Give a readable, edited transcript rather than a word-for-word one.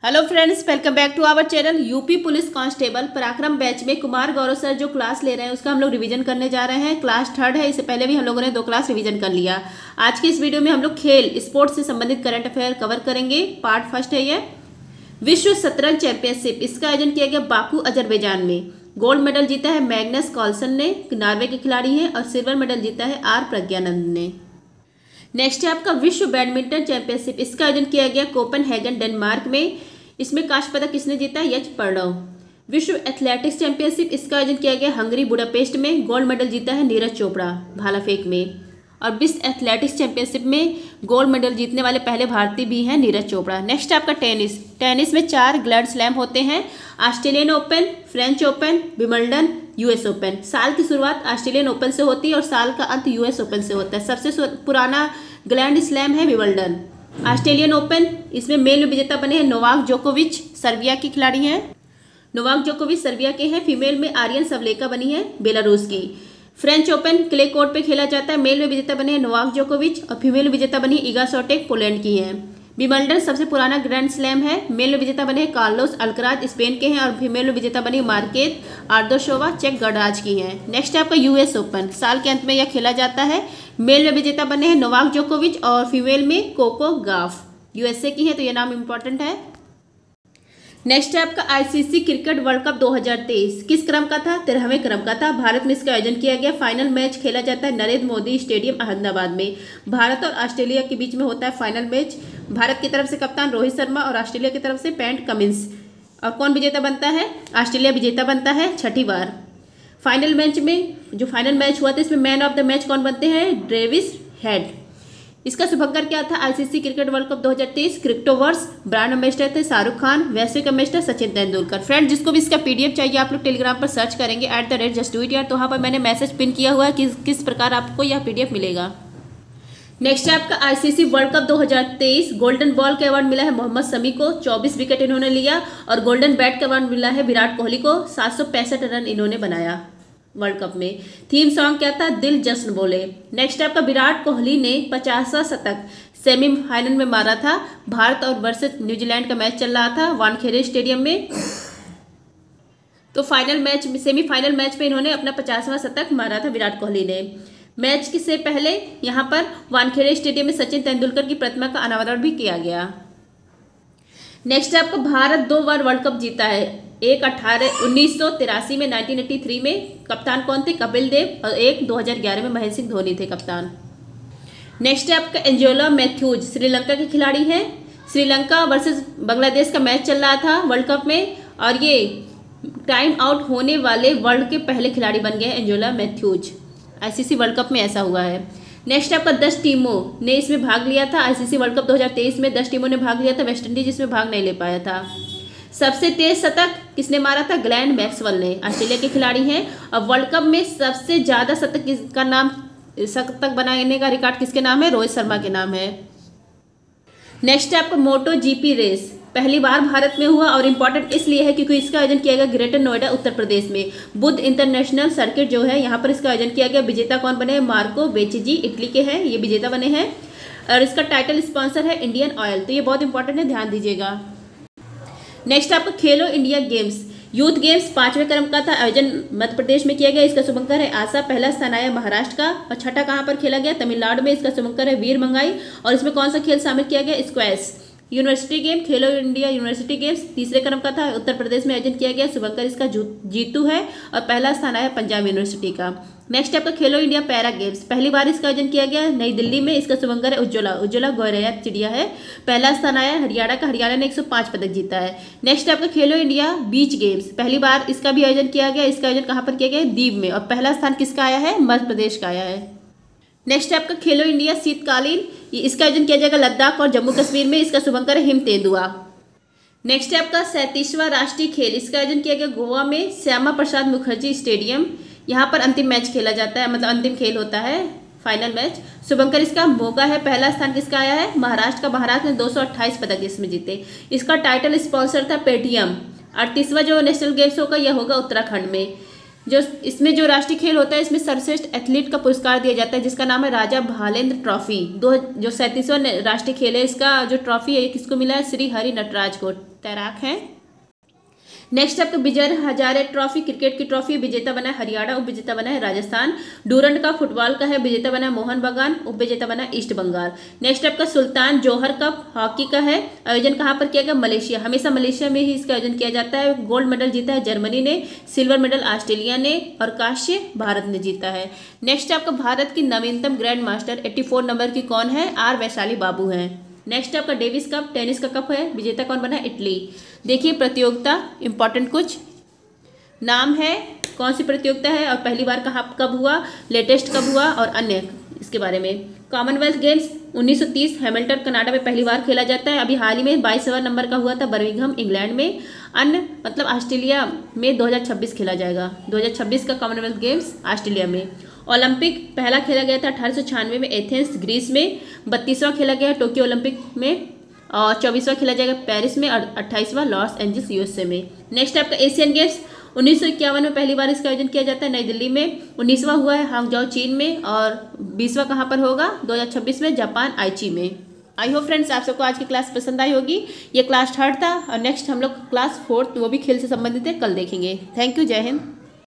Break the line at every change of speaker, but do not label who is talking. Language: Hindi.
Hello friends, welcome back to our channel. UP police constable Parakram batch में कुमार गौरव सर जो क्लास ले रहे हैं उसका हम लोग रिवीजन करने जा रहे हैं। क्लास थर्ड है। इससे पहले भी हम लोगों ने 2 क्लास रिवीजन कर लिया। आज की इस वीडियो में हम लोग खेल स्पोर्ट्स से संबंधित करंट अफेयर कवर करेंगे। पार्ट फर्स्ट है ये विश्व शतरंज चैंपियनशिप। इसका आयोजन किया गया बाकू अजरबैजान में। गोल्ड मेडल जीता है मैग्नस कार्लसन ने, नॉर्वे के खिलाड़ी हैं, और सिल्वर मेडल जीता है आर प्रज्ञानंद ने। नेक्स्ट है आपका विश्व बैडमिंटन चैंपियनशिप। इसका आयोजन किया गया कोपेनहेगन डेनमार्क में। इसमें कांस्य पदक किसने जीता? यश पर्णव। विश्व एथलेटिक्स चैंपियनशिप। इसका आयोजन किया गया हंगरी बुडापेस्ट में। गोल्ड मेडल जीता है नीरज चोपड़ा भाला फेंक में। और विश्व एथलेटिक्स चैंपियनशिप में गोल्ड मेडल जीतने वाले पहले भारतीय भी हैं नीरज चोपड़ा। नेक्स्ट आपका टेनिस। टेनिस में 4 ग्रैंड स्लैम होते हैं। Australian Open, French Open, Wimbledon, US Open. साल की शुरुआत ऑस्ट्रेलियन ओपन से होती है और साल का अंत यूएस ओपन से होता है। सबसे पुराना ग्रैंड स्लैम है विंबलडन। ऑस्ट्रेलियन ओपन, इसमें मेल में विजेता बने हैं नोवाक जोकोविच, सर्बिया के खिलाड़ी हैं। नोवाक जोकोविच सर्बिया के हैं। फीमेल में आर्यन सवलेका बनी है बेलारूस की। फ्रेंच ओपन क्ले कोर्ट पे खेला जाता है। मेल में विजेता बने हैं नोवाक जोकोविच और फीमेल में विजेता बनी ईगा स्विएटेक पोलैंड की हैं। विंबलडन सबसे पुराना ग्रैंड स्लैम है। मेल में विजेता बने हैं कार्लोस अल्कराज स्पेन के हैं और फीमेल में विजेता बनी मार्केत आर्दोशोवा चेक गणराज्य की हैं। नेक्स्ट है आपका यूएस ओपन। साल के अंत में यह खेला जाता है। मेल में विजेता बने हैं नोवाक जोकोविच और फीमेल में कोको गाफ, यूएसए की है, तो यह नाम इंपॉर्टेंट है। नेक्स्ट है आपका आईसीसी क्रिकेट वर्ल्ड कप 2023। किस क्रम का था? 13वें क्रम का था। भारत में इसका आयोजन किया गया। फाइनल मैच खेला जाता है नरेंद्र मोदी स्टेडियम अहमदाबाद में। भारत और ऑस्ट्रेलिया के बीच में होता है फाइनल मैच। भारत की तरफ से कप्तान रोहित शर्मा और ऑस्ट्रेलिया की तरफ से पैट कमिंस। और कौन विजेता बनता है? ऑस्ट्रेलिया विजेता बनता है 6ठी बार। फाइनल मैच में जो फाइनल मैच हुआ था इसमें मैन ऑफ द मैच कौन बनते हैं? Davis Head. इसका शुभंकर क्या था? ICC cricket world cup 2023 Cryptoverse. Brand ambassador थे शाहरुख खान। वैश्विक एम्बेसडर सचिन तेंदुलकर। फ्रेंड, जिसको भी इसका पीडीएफ चाहिए आप लोग टेलीग्राम पर सर्च करेंगे @justdoityar, तो वहाँ पर मैंने मैसेज पिन किया हुआ है कि किस प्रकार आपको यह पीडीएफ मिलेगा। नेक्स्ट है आपका ICC world cup 2023। Golden ball का अवार्ड मिला है मोहम्मद शमी को, 24 विकेट इन्होंने लिया। और गोल्डन बैट का अवार्ड मिला है विराट कोहली को, 765 रन इन्होंने बनाया वर्ल्ड कप में। थीम सॉन्ग क्या था? दिल जश्न बोले। नेक्स्ट आपका विराट कोहली ने 50वां शतक सेमीफाइनल में मारा था। भारत और वर्सेस न्यूजीलैंड का मैच चल रहा था वानखेड़े स्टेडियम में। तो फाइनल मैच सेमीफाइनल मैच में इन्होंने अपना 50वां शतक मारा था विराट कोहली ने। मैच से पहले यहाँ पर वानखेड़े स्टेडियम में सचिन तेंदुलकर की प्रतिमा का अनावरण भी किया गया। नेक्स्ट आपका भारत 2 बार वर्ल्ड कप जीता है। एक 1983 में 1983 में कप्तान कौन थे? कपिल देव। और एक 2011 में महेंद्र सिंह धोनी थे कप्तान। नेक्स्ट है आपका एंजेला मैथ्यूज, श्रीलंका के खिलाड़ी हैं। श्रीलंका वर्सेस बांग्लादेश का मैच चल रहा था वर्ल्ड कप में और ये टाइम आउट होने वाले वर्ल्ड के पहले खिलाड़ी बन गए Angelo Mathews. ICC world cup में ऐसा हुआ है। नेक्स्ट आपका 10 टीमों ने इसमें भाग लिया था। आईसीसी वर्ल्ड कप 2023 में 10 टीमों ने भाग लिया था। वेस्ट इंडीज इसमें भाग नहीं ले पाया था। सबसे तेज शतक किसने मारा था? ग्लेन मैक्सवेल ने, ऑस्ट्रेलिया के खिलाड़ी हैं। और वर्ल्ड कप में सबसे ज्यादा शतक बनाने का रिकॉर्ड किसके नाम है? रोहित शर्मा के नाम है। नेक्स्ट है आपका मोटो जीपी रेस। पहली बार भारत में हुआ और इम्पोर्टेंट इसलिए है क्योंकि इसका आयोजन किया गया ग्रेटर नोएडा उत्तर प्रदेश में। बुद्ध इंटरनेशनल सर्किट जो है यहाँ पर इसका आयोजन किया गया। विजेता कौन बने? मार्को बेचिजी, इटली के हैं, ये विजेता बने हैं। और इसका टाइटल स्पॉन्सर है इंडियन ऑयल। तो ये बहुत इंपॉर्टेंट है, ध्यान दीजिएगा। नेक्स्ट आपका खेलो इंडिया गेम्स। यूथ गेम्स 5वें क्रम का था। आयोजन मध्य प्रदेश में किया गया। इसका शुभंकर है आशा। पहला स्थान आया महाराष्ट्र का। और छठा कहाँ पर खेला गया? तमिलनाडु में। इसका शुभंकर है वीर मंगाई। और इसमें कौन सा खेल शामिल किया गया? Squash. University game Khelo India university games 3रे क्रम का था। उत्तर प्रदेश में आयोजन किया गया। शुभंकर इसका जीतू है और पहला स्थान आया पंजाब यूनिवर्सिटी का। नेक्स्ट आपका खेलो इंडिया पैरा गेम्स। पहली बार इसका आयोजन किया गया नई दिल्ली में। इसका शुभंकर है उज्ज्वला गौरैया चिड़िया है। पहला स्थान आया हरियाणा का। हरियाणा ने 105 पदक जीता है। नेक्स्ट आपका खेलो इंडिया बीच गेम्स। पहली बार इसका भी आयोजन किया गया। इसका आयोजन कहाँ पर किया गया? दीव में। और पहला स्थान किसका आया है? मध्य प्रदेश का आया है। नेक्स्ट आपका खेलो इंडिया शीतकालीन। इसका आयोजन किया जाएगा लद्दाख और जम्मू कश्मीर में। इसका शुभंकर है हिम तेंदुआ। नेक्स्ट है आपका 37वां राष्ट्रीय खेल। इसका आयोजन किया गया गोवा में श्यामा प्रसाद मुखर्जी स्टेडियम। यहाँ पर अंतिम मैच खेला जाता है, मतलब अंतिम खेल होता है, फाइनल मैच। शुभंकर इसका मोगा है। पहला स्थान किसका आया है? महाराष्ट्र का। महाराष्ट्र ने 228 पदक इसमें जीते। इसका टाइटल स्पॉन्सर था पेटीएम। 38वां जो नेशनल गेम्स होगा यह होगा उत्तराखंड में। जो इसमें जो राष्ट्रीय खेल होता है, इसमें सर्वश्रेष्ठ एथलीट का पुरस्कार दिया जाता है जिसका नाम है राजा भालेंद्र ट्रॉफी। जो 37वां राष्ट्रीय खेल है, इसका जो ट्रॉफी है ये किसको मिला है? श्री हरि नटराज को, तैराक हैं। नेक्स्ट आपका विजय हजारे ट्रॉफी क्रिकेट की ट्रॉफी, विजेता बना है हरियाणा, उप विजेता बना है राजस्थान। डूरंड का फुटबॉल का है, विजेता बना है मोहन बगान, उप विजेता बना है ईस्ट बंगाल। नेक्स्ट आपका सुल्तान जौहर कप हॉकी का है, आयोजन कहाँ पर किया गया? मलेशिया। हमेशा मलेशिया में ही इसका आयोजन किया जाता है। गोल्ड मेडल जीता है जर्मनी ने, सिल्वर मेडल ऑस्ट्रेलिया ने और कांस्य भारत ने जीता है। नेक्स्ट आपका भारत की नवीनतम ग्रैंड मास्टर 84 नंबर की कौन है? आर वैशाली बाबू हैं। नेक्स्ट आपका डेविस कप टेनिस का कप है, विजेता कौन बना है? इटली। देखिए प्रतियोगिता इंपॉर्टेंट कुछ नाम है, कौन सी प्रतियोगिता है और पहली बार कहाँ कब हुआ, लेटेस्ट कब हुआ और अन्य इसके बारे में। कॉमनवेल्थ गेम्स 1930 हैमिल्टन कनाडा में पहली बार खेला जाता है। अभी हाल ही में 22वां नंबर का हुआ था बर्मिंघम इंग्लैंड में। अन्य मतलब ऑस्ट्रेलिया में 2026 खेला जाएगा। 2026 का कॉमनवेल्थ गेम्स ऑस्ट्रेलिया में। ओलंपिक पहला खेला गया था 1896 में एथेंस ग्रीस में। 32वां खेला गया टोक्यो ओलंपिक में और 24वां खेला जाएगा पेरिस में और 28वां लॉस एंजल्स यूएसए में। नेक्स्ट आपका एशियन गेम्स 1951 में पहली बार इसका आयोजन किया जाता है नई दिल्ली में। 19वां हुआ है हांगझाओ चीन में और 20वां कहाँ पर होगा? 2026 में जापान आइची में। आई होप फ्रेंड्स आप सबको आज की क्लास पसंद आई होगी। ये क्लास 3rd था और नेक्स्ट हम लोग क्लास 4th वो भी खेल से संबंधित है, कल देखेंगे। थैंक यू, जय हिंद।